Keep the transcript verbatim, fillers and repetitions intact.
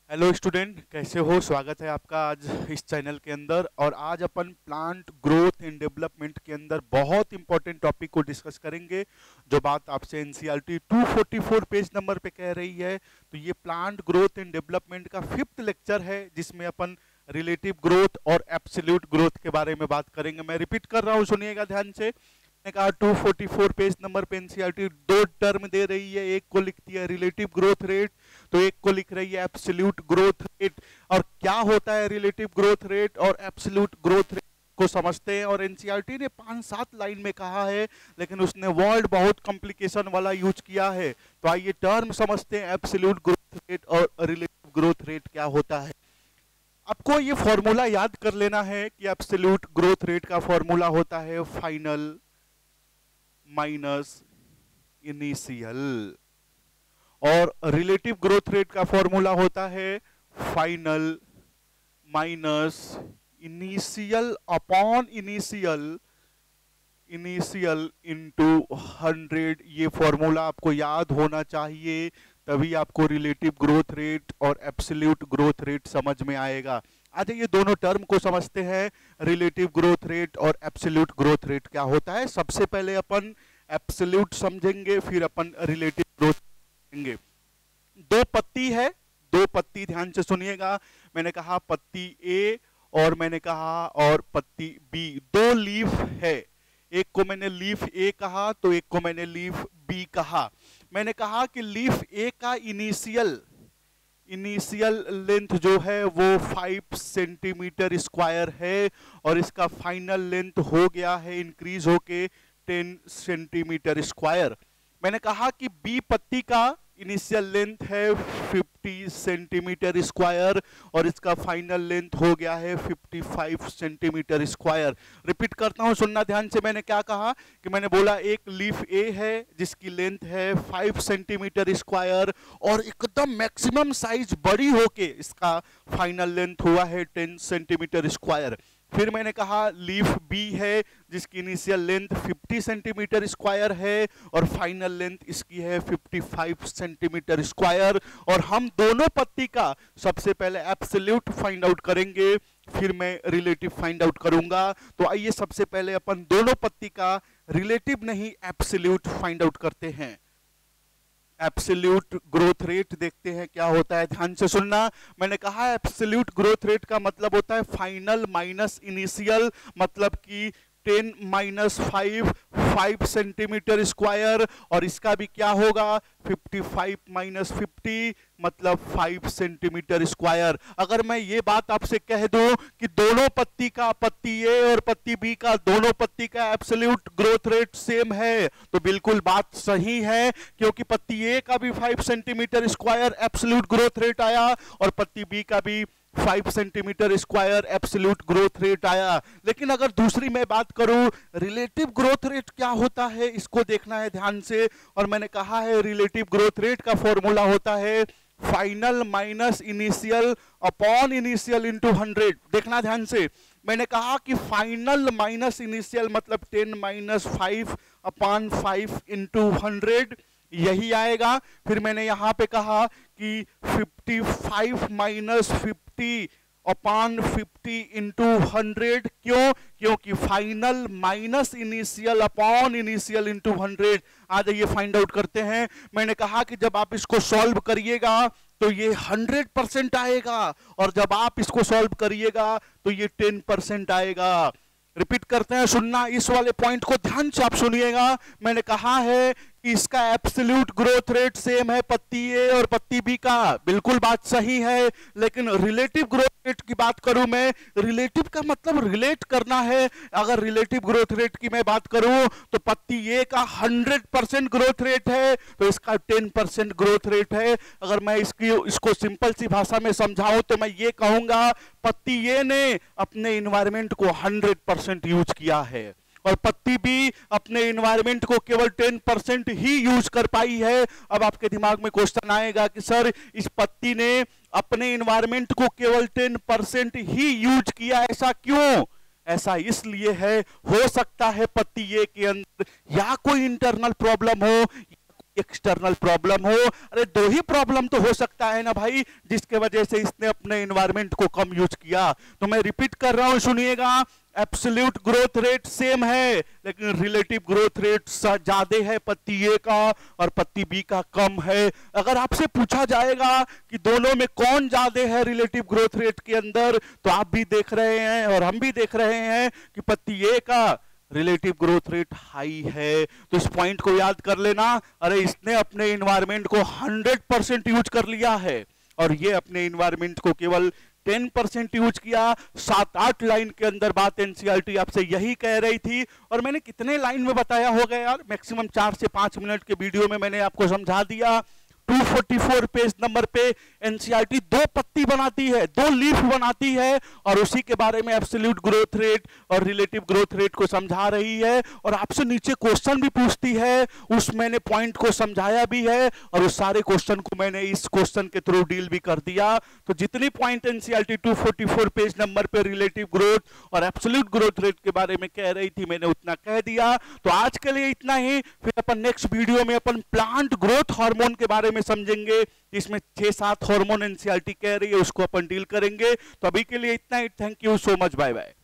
Hello student, कैसे हो? स्वागत है आपका आज इस चैनल के अंदर। और आज अपन प्लांट ग्रोथ एंड डेवलपमेंट के अंदर बहुत इंपॉर्टेंट टॉपिक को डिस्कस करेंगे, जो बात आपसे एनसीईआरटी दो सौ चौवालीस पेज नंबर पे कह रही है। तो ये प्लांट ग्रोथ एंड डेवलपमेंट का फिफ्थ लेक्चर है, जिसमें अपन रिलेटिव ग्रोथ और एब्सोल्यूट ग्रोथ के बारे में बात करेंगे। मैं रिपीट कर रहा हूँ, सुनिएगा ध्यान से। मैंने कहा दो सौ चौवालीस पेज नंबर पे एनसीईआरटी दो टर्म दे रही है, एक को लिखती है रिलेटिव ग्रोथ रेट, तो एक को लिख रही है एब्सोल्यूट ग्रोथ रेट। और क्या होता है रिलेटिव ग्रोथ रेट और एब्सोल्यूट ग्रोथ रेट को समझते हैं। और एनसीईआरटी ने पांच सात लाइन में कहा है, लेकिन उसने वर्ड बहुत कॉम्प्लिकेशन वाला यूज किया है। तो आइए टर्म समझते हैं, एब्सोल्यूट ग्रोथ रेट और रिलेटिव ग्रोथ रेट क्या होता है। आपको ये फॉर्मूला याद कर लेना है कि एब्सोल्यूट ग्रोथ रेट का फॉर्मूला होता है फाइनल माइनस इनिशियल, और रिलेटिव ग्रोथ रेट का फॉर्मूला होता है final minus initial upon initial initial into hundred. ये फॉर्मूला आपको याद होना चाहिए, तभी आपको रिलेटिव ग्रोथ रेट और एब्सोल्यूट ग्रोथ रेट समझ में आएगा। अच्छा, ये दोनों टर्म को समझते हैं, रिलेटिव ग्रोथ रेट और एब्सोल्यूट ग्रोथ रेट क्या होता है। सबसे पहले अपन एब्सोल्यूट समझेंगे, फिर अपन रिलेटिव ग्रोथ समझेंगे। दो पत्ती है, दो पत्ती ध्यान से सुनिएगा। मैंने कहा पत्ती ए और मैंने कहा और पत्ती बी, दो लीफ है। एक को मैंने लीफ ए कहा, तो एक को मैंने लीफ बी कहा। मैंने कहा कि लीफ ए का इनिशियल इनिशियल लेंथ जो है वो फाइव सेंटीमीटर स्क्वायर है, और इसका फाइनल लेंथ हो गया है इंक्रीज होके टेन सेंटीमीटर स्क्वायर। मैंने कहा कि बी पत्ती का इनिशियल लेंथ है फिफ्टी सेंटीमीटर स्क्वायर, और इसका फाइनल लेंथ हो गया है पचपन सेंटीमीटर स्क्वायर। रिपीट करता हूं, सुनना ध्यान से। मैंने क्या कहा कि मैंने बोला एक लीफ ए है जिसकी लेंथ है फाइव सेंटीमीटर स्क्वायर, और एकदम मैक्सिमम साइज बड़ी होके इसका फाइनल लेंथ हुआ है टेन सेंटीमीटर स्क्वायर। फिर मैंने कहा लीफ बी है जिसकी इनिशियल लेंथ पचास सेंटीमीटर स्क्वायर है, और फाइनल लेंथ इसकी है पचपन सेंटीमीटर स्क्वायर। और हम दोनों पत्ती का सबसे पहले एब्सोल्यूट फाइंड आउट करेंगे, फिर मैं रिलेटिव फाइंड आउट करूंगा। तो आइए सबसे पहले अपन दोनों पत्ती का रिलेटिव नहीं एब्सोल्यूट फाइंड आउट करते हैं। एब्सोल्यूट ग्रोथ रेट देखते हैं क्या होता है, ध्यान से सुनना। मैंने कहा एब्सोल्यूट ग्रोथ रेट का मतलब होता है फाइनल माइनस इनिशियल, मतलब कि ten minus five, five centimetre square, और इसका भी क्या होगा पचपन माइनस फिफ्टी मतलब फाइव सेंटीमीटर स्क्वायर। अगर मैं ये बात आपसे कह दूं कि दोनों पत्ती का, पत्ती ए और पत्ती बी का, दोनों पत्ती का एब्सोल्यूट ग्रोथ रेट सेम है, तो बिल्कुल बात सही है, क्योंकि पत्ती ए का भी five centimetre square absolute growth rate आया, और पत्ती बी का भी five centimetre square absolute growth rate आया। लेकिन अगर दूसरी मैं बात करूं रिलेटिव ग्रोथ रेट क्या होता है, इसको देखना है ध्यान से। और मैंने कहा है रिलेटिव ग्रोथ रेट का फॉर्मूला होता है final minus initial upon initial into hundred. देखना ध्यान से, मैंने कहा कि फाइनल माइनस इनिशियल मतलब ten minus five upon five into hundred, यही आएगा। फिर मैंने यहां पे कहा कि पचपन minus fifty upon fifty into hundred. क्यों? क्योंकि final minus initial upon initial into hundred. आ जाइए फाइंड आउट करते हैं। मैंने कहा कि जब आप इसको सॉल्व करिएगा तो ये हंड्रेड परसेंट आएगा, और जब आप इसको सॉल्व करिएगा तो ये टेन परसेंट आएगा। रिपीट करते हैं, सुनना, इस वाले पॉइंट को ध्यान से आप सुनिएगा। मैंने कहा है कि इसका एब्सोल्यूट ग्रोथ रेट सेम है पत्ती ए और पत्ती बी का, बिल्कुल बात सही है। लेकिन रिलेटिव ग्रोथ रेट की बात करूं मैं, रिलेटिव का मतलब रिलेट करना है। अगर रिलेटिव ग्रोथ रेट की मैं बात करूं तो पत्ती ए का हंड्रेड परसेंट ग्रोथ रेट है, तो इसका टेन परसेंट ग्रोथ रेट है। अगर मैं इसकी इसको सिंपल सी भाषा में समझाऊं तो मैं ये कहूंगा पत्ती ए ने अपने इन्वायरमेंट को हंड्रेड परसेंट यूज किया है, और पत्ती भी अपने इन्वायरमेंट को केवल टेन परसेंट ही यूज कर पाई है। अब आपके दिमाग में क्वेश्चन आएगा कि सर इस पत्ती ने अपने इन्वायरमेंट को केवल टेन परसेंट ही यूज किया, ऐसा क्यों? ऐसा इसलिए है, हो सकता है पत्ती ए के अंदर या कोई इंटरनल प्रॉब्लम हो, एक्सटर्नल प्रॉब्लम हो। अरे दो ही प्रॉब्लम तो हो सकता है ना भाई, जिसके वजह से इसने अपने एनवायरमेंट को कम यूज किया। तो मैं रिपीट कर रहा हूं, सुनिएगा, एब्सोल्यूट ग्रोथ रेट सेम है लेकिन रिलेटिव ग्रोथ रेट ज्यादा है पत्ती ए का और पत्ती बी का कम है। अगर आपसे पूछा जाएगा कि दोनों में कौन ज्यादा है रिलेटिव ग्रोथ रेट के अंदर, तो आप भी देख रहे हैं और हम भी देख रहे हैं कि पत्ती ए का रिलेटिव ग्रोथ रेट हाई है। तो इस पॉइंट को याद कर लेना। अरे इसने अपने एनवायरमेंट को हंड्रेड परसेंट यूज कर लिया है और ये अपने एनवायरमेंट को केवल टेन परसेंट यूज किया। सात आठ लाइन के अंदर बात एनसीईआरटी आपसे यही कह रही थी और मैंने कितने लाइन में बताया होगा यार, मैक्सिमम चार से पांच मिनट के वीडियो में मैंने आपको समझा दिया। दो सौ चौवालीस पेज नंबर पे एनसीईआरटी दो पत्ती बनाती है, दो लीफ बनाती है और उसी के बारे में एब्सोल्यूट ग्रोथ रेट और रिलेटिव ग्रोथ रेट को समझा रही है और आपसे नीचे क्वेश्चन भी पूछती है, उस मैंने पॉइंट को समझाया भी है और उस सारे क्वेश्चन को मैंने इस क्वेश्चन के थ्रू डील भी कर दिया। तो जितनी पॉइंट एनसीईआरटी दो सौ चौवालीस पेज नंबर पे रिलेटिव ग्रोथ और एब्सोल्यूट ग्रोथ रेट के बारे में कह रही थी मैंने उतना कह दिया। तो आज के लिए इतना ही, फिर अपन नेक्स्ट वीडियो में अपन प्लांट ग्रोथ हार्मोन के बारे में समझेंगे। इसमें छह सात हार्मोन एनसीईआरटी कह रही है, उसको अपन डील करेंगे। तो अभी के लिए इतना ही, thank you so much, bye bye.